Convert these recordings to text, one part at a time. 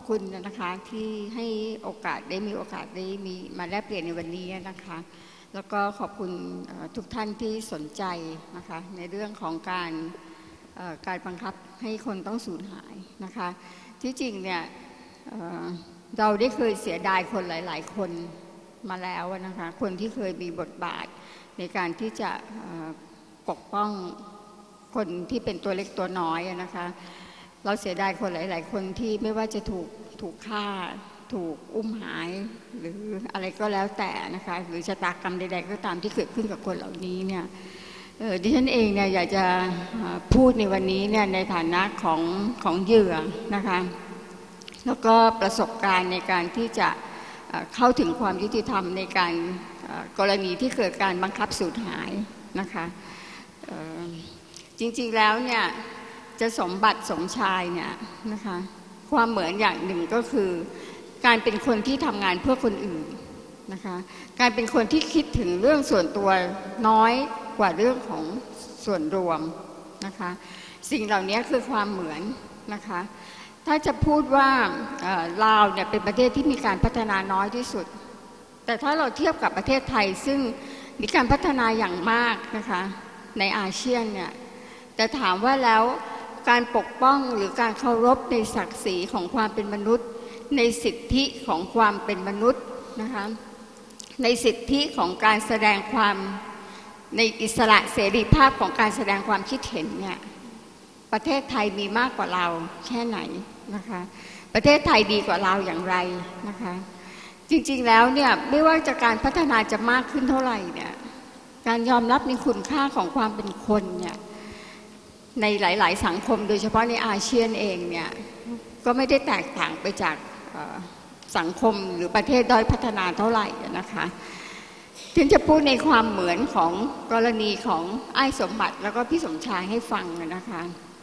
คุณนะคะที่ให้โอกาสได้มีมาแลกเปลี่ยนในวันนี้นะคะแล้วก็ขอบคุณทุกท่านที่สนใจนะคะในเรื่องของการบังคับให้คนต้องสูญหายนะคะที่จริงเนี่ยเราได้เคยเสียดายคนหลายๆคนมาแล้วนะคะคนที่เคยมีบทบาทในการที่จะปกป้องคนที่เป็นตัวเล็กตัวน้อยนะคะเราเสียดายคนหลายๆคนที่ไม่ว่าจะถูกฆ่าถูกอุ้มหายหรืออะไรก็แล้วแต่นะคะหรือชะตากรรมใดๆก็ตามที่เกิดขึ้นกับคนเหล่านี้เนี่ยดิฉันเองเนี่ยอยากจะพูดในวันนี้เนี่ยในฐานะของเหยื่อนะคะแล้วก็ประสบการณ์ในการที่จะเข้าถึงความยุติธรรมในการกรณีที่เกิดการบังคับสูญหายนะคะจริงๆแล้วเนี่ยจะสมบัติสมชายเนี่ยนะคะความเหมือนอย่างหนึ่งก็คือการเป็นคนที่ทำงานเพื่อคนอื่นนะคะการเป็นคนที่คิดถึงเรื่องส่วนตัวน้อยกว่าเรื่องของส่วนรวมนะคะสิ่งเหล่านี้คือความเหมือนนะคะถ้าจะพูดว่าลาวเนี่ยเป็นประเทศที่มีการพัฒนาน้อยที่สุดแต่ถ้าเราเทียบกับประเทศไทยซึ่งมีการพัฒนาอย่างมากนะคะในอาเซียนเนี่ยแต่ถามว่าแล้วการปกป้องหรือการเคารพในศักดิ์ศรีของความเป็นมนุษย์ในสิทธิของความเป็นมนุษย์นะคะในสิทธิของการแสดงความในอิสระเสรีภาพของการแสดงความคิดเห็นเนี่ยประเทศไทยมีมากกว่าเราแค่ไหนนะคะประเทศไทยดีกว่าเราอย่างไรนะคะจริงๆแล้วเนี่ยไม่ว่าจะการพัฒนาจะมากขึ้นเท่าไหร่เนี่ยการยอมรับในคุณค่าของความเป็นคนเนี่ยในหลายๆสังคมโดยเฉพาะในอาเซียนเองเนี่ยก็ไม่ได้แตกต่างไปจากสังคมหรือประเทศด้อยพัฒนาเท่าไหร่นะคะถึงจะพูดในความเหมือนของกรณีของอ้ายสมบัติแล้วก็พี่สมชายให้ฟังนะคะ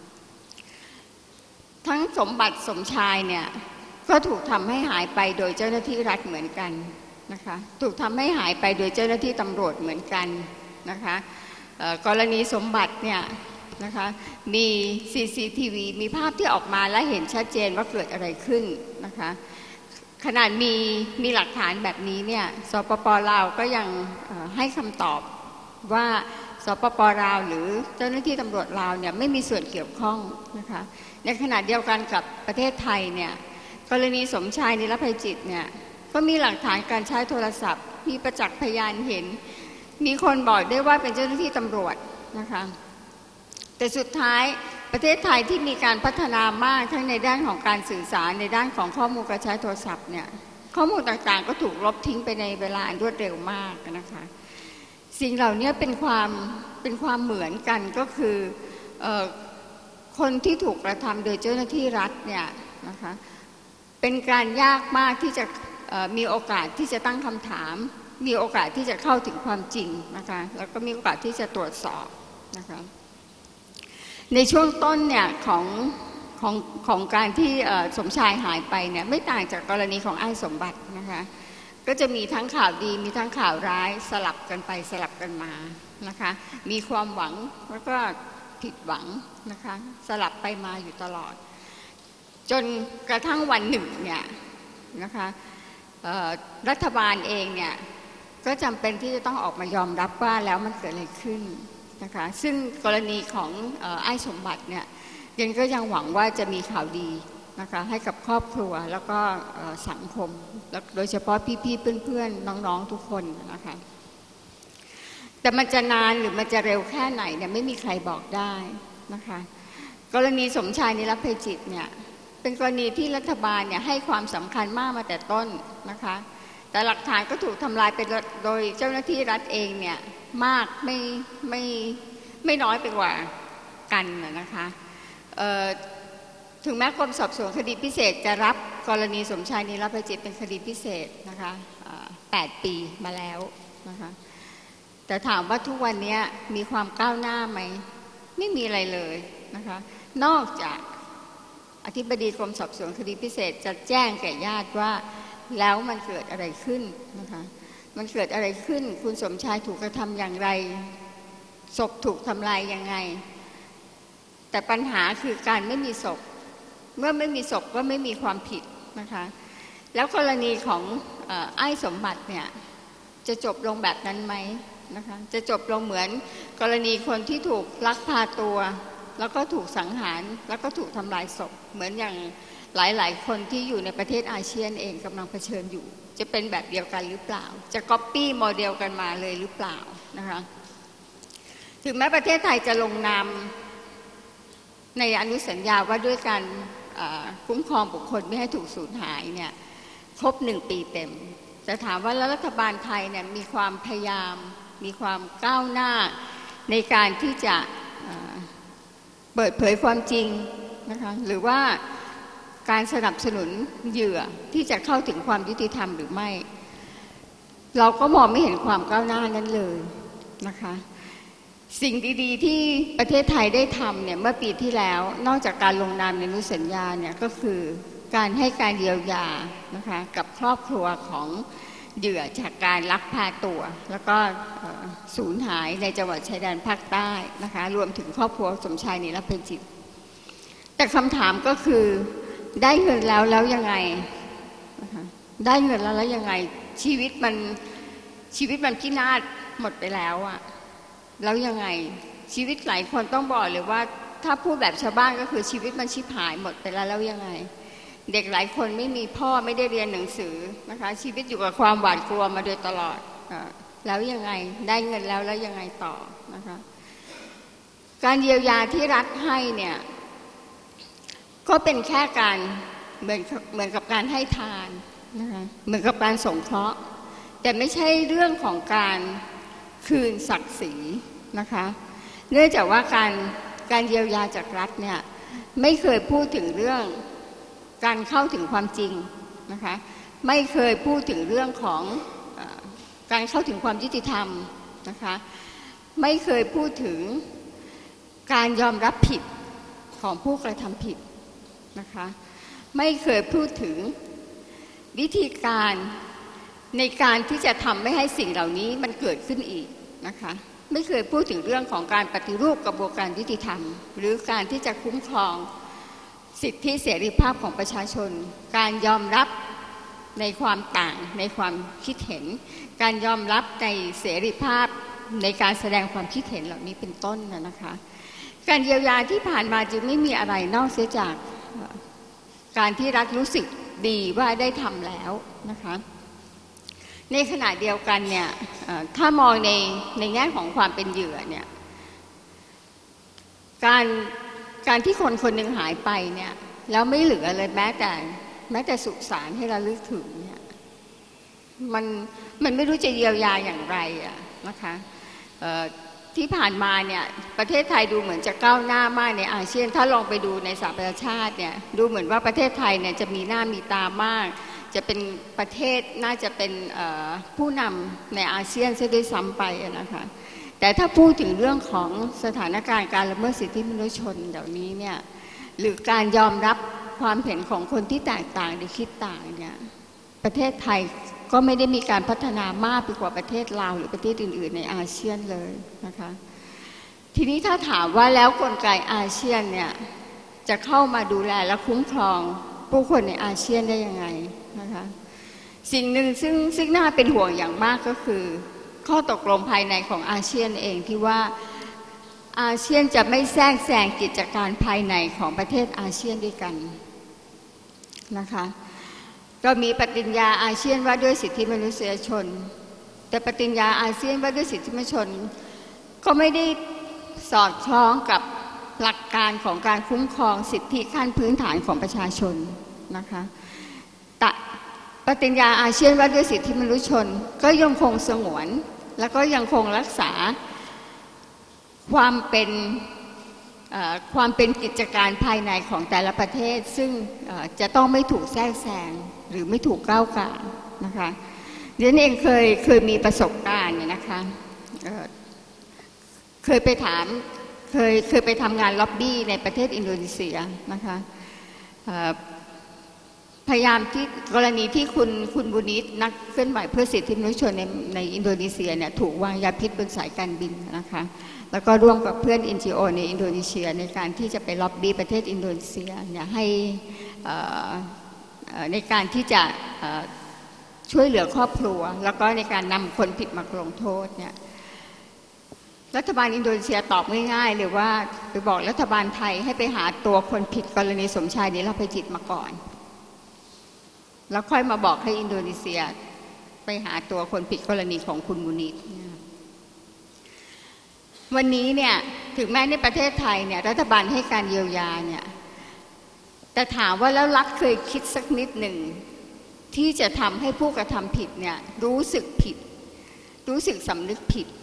ทั้งสมบัติสมชายเนี่ยก็ถูกทำให้หายไปโดยเจ้าหน้าที่รัฐเหมือนกันนะคะถูกทำให้หายไปโดยเจ้าหน้าที่ตำรวจเหมือนกันนะคะกรณีสมบัติเนี่ยนะคะมี CCTV มีภาพที่ออกมาและเห็นชัดเจนว่าเกิดอะไรขึ้นนะคะขนาดมีหลักฐานแบบนี้เนี่ยสปป.ลาวก็ยังให้คำตอบว่าสปป.ลาวหรือเจ้าหน้าที่ตำรวจลาวเนี่ยไม่มีส่วนเกี่ยวข้องนะคะในขณะเดียวกันกับประเทศไทยเนี่ยกรณีสมชายนิรภัยจิตเนี่ยก็มีหลักฐานการใช้โทรศัพท์มีประจักษ์พยานเห็นมีคนบอกได้ว่าเป็นเจ้าหน้าที่ตำรวจนะคะแต่สุดท้ายประเทศไทยที่มีการพัฒนามากทั้งในด้านของการสื่อสารในด้านของข้อมูลการใช้โทรศัพท์เนี่ยข้อมูลต่างๆก็ถูกลบทิ้งไปในเวลารวดเร็วมากนะคะสิ่งเหล่านี้เป็นความเหมือนกันก็คือคนที่ถูกกระทำโดยเจ้าหน้าที่รัฐเนี่ยนะคะเป็นการยากมากที่จะมีโอกาสที่จะตั้งคำถามมีโอกาสที่จะเข้าถึงความจริงนะคะแล้วก็มีโอกาสที่จะตรวจสอบนะคะในช่วงต้นเนี่ยของการที่สมชายหายไปเนี่ยไม่ต่างจากกรณีของอ้ายสมบัตินะคะก็จะมีทั้งข่าวดีมีทั้งข่าวร้ายสลับกันไปสลับกันมานะคะมีความหวังแล้วก็ผิดหวังนะคะสลับไปมาอยู่ตลอดจนกระทั่งวันหนึ่งเนี่ยนะคะรัฐบาลเองเนี่ยก็จำเป็นที่จะต้องออกมายอมรับว่าแล้วมันเกิดอะไรขึ้นนะคะซึ่งกรณีของอ้ายสมบัติเนี่ยยังก็ยังหวังว่าจะมีข่าวดีนะคะให้กับครอบครัวแล้วก็สังคมแล้วโดยเฉพาะพี่ๆเพื่อนๆน้องๆทุกคนนะคะแต่มันจะนานหรือมันจะเร็วแค่ไหนเนี่ยไม่มีใครบอกได้นะคะกรณีสมชายนิรภัยจิตเนี่ยเป็นกรณีที่รัฐบาลเนี่ยให้ความสำคัญมากมาแต่ต้นนะคะแต่หลักฐานก็ถูกทำลายไปโดยเจ้าหน้าที่รัฐเองเนี่ยมากไม่น้อยไปกว่ากันนะคะถึงแม้กรมสอบสวนคดีพิเศษจะรับกรณีสมชายนิรภัยจิตเป็นคดีพิเศษนะคะ8 ปีมาแล้วนะคะแต่ถามว่าทุกวันนี้มีความก้าวหน้าไหมไม่มีอะไรเลยนะคะนอกจากอธิบดีกรมสอบสวนคดีพิเศษจะแจ้งแก่ญาติว่าแล้วมันเกิดอะไรขึ้นนะคะมันเกิดอะไรขึ้นคุณสมชายถูกกระทำอย่างไรศพถูกทำลายยังไงแต่ปัญหาคือการไม่มีศพเมื่อไม่มีศพก็ไม่มีความผิดนะคะแล้วกรณีของไอ้สมบัติเนี่ยจะจบลงแบบนั้นไหมนะคะจะจบลงเหมือนกรณีคนที่ถูกลักพาตัวแล้วก็ถูกสังหารแล้วก็ถูกทำลายศพเหมือนอย่างหลายๆคนที่อยู่ในประเทศอาเซียนเองกำลังเผชิญอยู่จะเป็นแบบเดียวกันหรือเปล่าจะก๊อปปี้โมเดลกันมาเลยหรือเปล่านะคะถึงแม้ประเทศไทยจะลงนามในอนุสัญญาว่าด้วยการคุ้มครองบุคคลไม่ให้ถูกสูญหายเนี่ยครบ1 ปีเต็มแต่ถามว่าแล้วรัฐบาลไทยเนี่ยมีความพยายามมีความก้าวหน้าในการที่จะเปิดเผยความจริงนะคะหรือว่าการสนับสนุนเหยื่อที่จะเข้าถึงความยุติธรรมหรือไม่เราก็มองไม่เห็นความก้าวหน้านั้นเลยนะคะสิ่งดีๆที่ประเทศไทยได้ทำเนี่ยเมื่อปีที่แล้วนอกจากการลงนามในอนุสัญญาเนี่ยก็คือการให้การเยียวยานะคะกับครอบครัวของเหยื่อจากการลักพาตัวแล้วก็สูญหายในจังหวัดชายแดนภาคใต้นะคะรวมถึงครอบครัวสมชายนิรภัยจิตแต่คำถามก็คือได้เงินแล้วยังไงนะคะได้เงินแล้วยังไงชีวิตมันพินาศหมดไปแล้วอะแล้วยังไงชีวิตหลายคนต้องบอกเลยว่าถ้าพูดแบบชาวบ้านก็คือชีวิตมันชิบหายหมดไปแล้วยังไงเด็กหลายคนไม่มีพ่อไม่ได้เรียนหนังสือนะคะชีวิตอยู่กับความหวาดกลัวมาโดยตลอดแล้วยังไงได้เงินแล้วยังไงต่อนะคะการเยียวยาที่รัฐให้เนี่ยก็เป็นแค่การเหมือนกับการให้ทานนะคะเหมือนกับการสงเคราะห์แต่ไม่ใช่เรื่องของการคืนศักดิ์ศรีนะคะเนื่องจากว่าการเยียวยาจากรัฐเนี่ยไม่เคยพูดถึงเรื่องการเข้าถึงความจริงนะคะไม่เคยพูดถึงเรื่องของการเข้าถึงความยุติธรรมนะคะไม่เคยพูดถึงการยอมรับผิดของผู้กระทำผิดนะคะไม่เคยพูดถึงวิธีการในการที่จะทำไม่ให้สิ่งเหล่านี้มันเกิดขึ้นอีกนะคะไม่เคยพูดถึงเรื่องของการปฏิรูปกระบวนการยุติธรรมหรือการที่จะคุ้มครองสิทธิเสรีภาพของประชาชนการยอมรับในความต่างในความคิดเห็นการยอมรับในเสรีภาพในการแสดงความคิดเห็นเหล่านี้เป็นต้นนะคะการเยียวยาที่ผ่านมาจึงไม่มีอะไรนอกเสียจากการที่รัฐรู้สึกดีว่าได้ทำแล้วนะคะในขณะเดียวกันเนี่ยถ้ามองในแง่ของความเป็นเหยื่อเนี่ยการที่คนคนหนึ่งหายไปเนี่ยแล้วไม่เหลือเลยแม้แต่สุสานให้เราลึกถึงเนี่ยมันไม่รู้จะเยียวยาอย่างไรอะนะคะที่ผ่านมาเนี่ยประเทศไทยดูเหมือนจะก้าวหน้ามากในอาเซียนถ้าลองไปดูในสหประชาชาติเนี่ยดูเหมือนว่าประเทศไทยเนี่ยจะมีหน้ามีตามากจะเป็นประเทศน่าจะเป็นผู้นำในอาเซียนซะด้วยซ้ำไปนะคะแต่ถ้าพูดถึงเรื่องของสถานการณ์การละเมิดสิทธิมนุษยชนเหล่านี้เนี่ยหรือการยอมรับความเห็นของคนที่แตกต่างหรือคิดต่างเนี่ยประเทศไทยก็ไม่ได้มีการพัฒนามากไปกว่าประเทศลาวหรือประเทศอื่นๆในอาเซียนเลยนะคะทีนี้ถ้าถามว่าแล้วกลไกอาเซียนเนี่ยจะเข้ามาดูแลและคุ้มครองผู้คนในอาเซียนได้ยังไงนะคะสิ่งหนึ่งซึ่งน่าเป็นห่วงอย่างมากก็คือข้อตกลงภายในของอาเซียนเองที่ว่าอาเซียนจะไม่แทรกแซงกิจการภายในของประเทศอาเซียนด้วยกันนะคะก็มีปฏิญญาอาเซียนว่าด้วยสิทธิมนุษยชนแต่ปฏิญญาอาเซียนว่าด้วยสิทธิมนุษยชนก็ไม่ได้สอดคล้องกับหลักการของการคุ้มครองสิทธิขั้นพื้นฐานของประชาชนนะคะแต่ปฏิญญาอาเซียนว่าด้วยสิทธิมนุษยชนก็ยังคงสงวนแล้วก็ยังคงรักษาความเป็นกิจการภายในของแต่ละประเทศซึ่งจะต้องไม่ถูกแทรกแซงหรือไม่ถูกก้าวก่ายนะคะดิฉันเองเคยมีประสบการณ์เนี่ยนะคะเคยไปทำงานล็อบบี้ในประเทศอินโดนีเซียนะคะพยายามที่กรณีที่คุณบุนิตนักเคลื่อนไหวเพื่อสิทธิมนุษยชนในอินโดนีเซียเนี่ยถูกวางยาพิษบนสายการบินนะคะแล้วก็ร่วมกับเพื่อน NGO ในอินโดนีเซียในการที่จะไปล็อบบี้ประเทศอินโดนีเซียเนี่ยให้ในการที่จะช่วยเหลือครอบครัวแล้วก็ในการนำคนผิดมาลงโทษเนี่ยรัฐบาลอินโดนีเซียตอบง่ายๆเลยว่าไปบอกรัฐบาลไทยให้ไปหาตัวคนผิดกรณีสมชายนิรภัยจิตมาก่อนแล้วค่อยมาบอกให้อินโดนีเซียไปหาตัวคนผิดกรณีของคุณมูนิตวันนี้เนี่ยถึงแม้ในประเทศไทยเนี่ยรัฐบาลให้การเยียวยาเนี่ยแต่ถามว่าแล้วรัฐเคยคิดสักนิดหนึ่งที่จะทำให้ผู้กระทำผิดเนี่ยรู้สึกผิดรู้สึกสำนึกผิด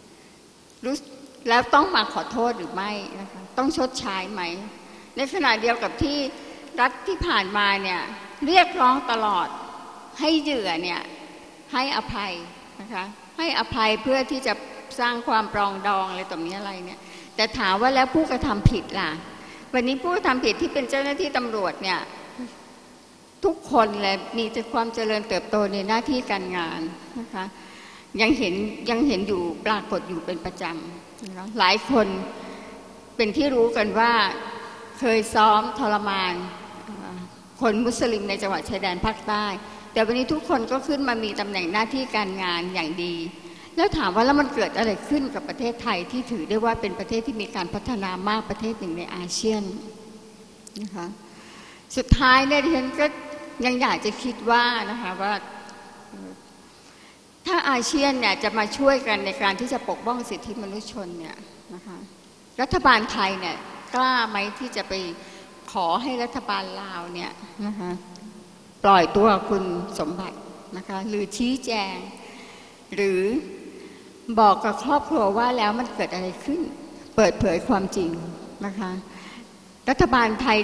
แล้วต้องมาขอโทษหรือไม่นะคะต้องชดใช้ไหมในขณะเดียวกับที่รัฐที่ผ่านมาเนี่ยเรียกร้องตลอดให้เหยื่อเนี่ยให้อภัยนะคะให้อภัยเพื่อที่จะสร้างความปรองดองอะไรต่อมีอะไรเนี่ยแต่ถามว่าแล้วผู้กระทำผิดล่ะวันนี้ผู้กระทำผิดที่เป็นเจ้าหน้าที่ตำรวจเนี่ยทุกคนเลยมีแต่ความเจริญเติบโตในหน้าที่การงานนะคะยังเห็นอยู่ปรากฏอยู่เป็นประจำหลายคนเป็นที่รู้กันว่าเคยซ้อมทรมานคนมุสลิมในจังหวัดชายแดนภาคใต้แต่วันนี้ทุกคนก็ขึ้นมามีตำแหน่งหน้าที่การงานอย่างดีแล้วถามว่าแล้วมันเกิดอะไรขึ้นกับประเทศไทยที่ถือได้ว่าเป็นประเทศที่มีการพัฒนามากประเทศหนึ่งในอาเซียนนะคะสุดท้ายเนี่ยดิฉันก็ยังอยากจะคิดว่านะคะว่าถ้าอาเซียนเนี่ยจะมาช่วยกันในการที่จะปกป้องสิทธิมนุษยชนเนี่ยนะคะรัฐบาลไทยเนี่ยกล้าไหมที่จะไปขอให้รัฐบาลลาวเนี่ยนะคะปล่อยตัวคุณสมบัตินะคะหรือชี้แจงหรือบอกกับครอบครัวว่าแล้วมันเกิดอะไรขึ้นเปิดเผยความจริงนะคะรัฐบาลไทย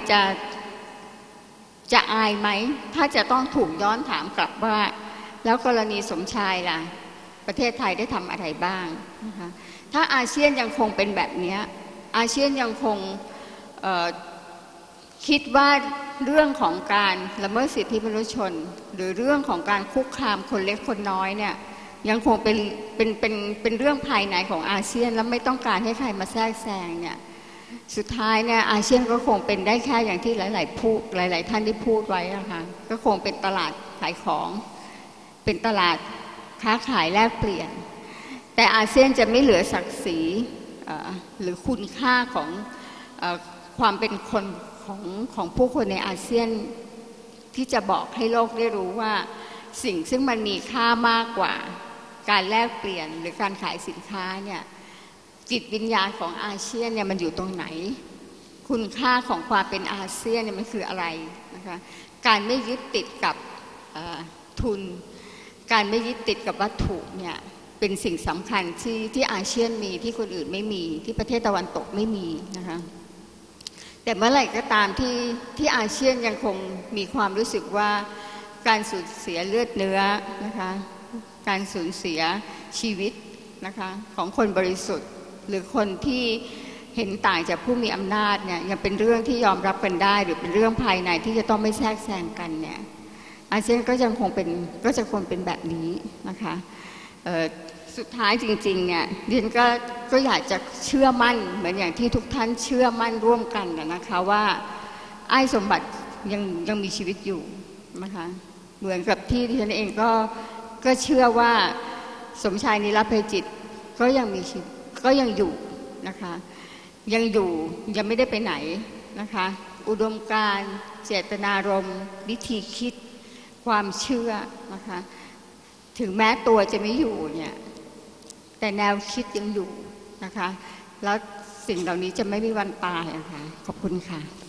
จะอายไหมถ้าจะต้องถูกย้อนถามกลับว่าแล้วกรณีสมชายล่ะประเทศไทยได้ทำอะไรบ้างนะคะถ้าอาเซียนยังคงเป็นแบบนี้อาเซียนยังคงคิดว่าเรื่องของการละเมิดสิทธิมนุษยชนหรือเรื่องของการคุกคามคนเล็กคนน้อยเนี่ยยังคงเป็นเรื่องภายในของอาเซียนแล้วไม่ต้องการให้ใครมาแทรกแซงเนี่ยสุดท้ายเนี่ยอาเซียนก็คงเป็นได้แค่อย่างที่หลายท่านได้พูดไว้นะคะก็คงเป็นตลาดขายของเป็นตลาดค้าขายแลกเปลี่ยนแต่อาเซียนจะไม่เหลือศักดิ์ศรีหรือคุณค่าของความเป็นคนของผู้คนในอาเซียนที่จะบอกให้โลกได้รู้ว่าสิ่งซึ่งมันมีค่ามากกว่าการแลกเปลี่ยนหรือการขายสินค้าเนี่ยจิตวิญญาณของอาเซียนเนี่ยมันอยู่ตรงไหนคุณค่าของความเป็นอาเซียนเนี่ยมันคืออะไรนะคะการไม่ยึดติดกับทุนการไม่ยึดติดกับวัตถุเนี่ยเป็นสิ่งสำคัญที่อาเซียนมีที่คนอื่นไม่มีที่ประเทศตะวันตกไม่มีนะคะแต่เมื่อไหร่ก็ตามที่อาเซียนยังคงมีความรู้สึกว่าการสูญเสียเลือดเนื้อนะคะการสูญเสียชีวิตนะคะของคนบริสุทธิ์หรือคนที่เห็นต่างจากผู้มีอำนาจเนี่ยยังเป็นเรื่องที่ยอมรับกันได้หรือเป็นเรื่องภายในที่จะต้องไม่แทรกแซงกันเนี่ยอาเซียนก็จะคงเป็นแบบนี้นะคะสุดท้ายจริงๆเนี่ยดิฉันก็อยากจะเชื่อมั่นเหมือนอย่างที่ทุกท่านเชื่อมั่นร่วมกันนะคะว่าไอ้สมบัติยังมีชีวิตอยู่นะคะเหมือนกับที่ดิฉันเองก็เชื่อว่าสมชายนิรภัยจิตก็ยังมีชีวิตก็ยังอยู่นะคะยังอยู่ยังไม่ได้ไปไหนนะคะอุดมการณ์เจตนารมณ์วิธีคิดความเชื่อนะคะถึงแม้ตัวจะไม่อยู่เนี่ยแต่แนวคิดยังอยู่นะคะแล้วสิ่งเหล่านี้จะไม่มีวันตายนะคะขอบคุณค่ะ